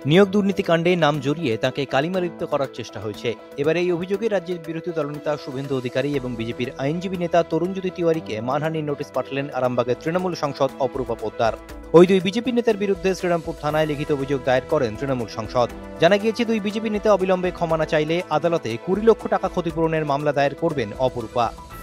নিয়োগ দুর্নীতিকাণ্ডে নাম জড়িয়ে তাঁকে কালিমালিপ্ত করার চেষ্টা হয়েছে। এবার এই অভিযোগে রাজ্যের বিরোধী দলনেতা শুভেন্দু অধিকারী এবং বিজেপির আইনজীবী নেতা তরুণজ্যোতি তিওয়ারিকে মানহানির নোটিশ পাঠালেন আরামবাগের তৃণমূল সাংসদ অপরূপা পোদ্দার। ওই দুই বিজেপি নেতার বিরুদ্ধে শ্রীরামপুর থানায় লিখিত অভিযোগ দায়ের করেন তৃণমূল সাংসদ। জানা গিয়েছে, দুই বিজেপি নেতা অবিলম্বে ক্ষমা না চাইলে আদালতে 20 লক্ষ টাকা ক্ষতিপূরণের মামলা দায়ের করবেন অপরূপা।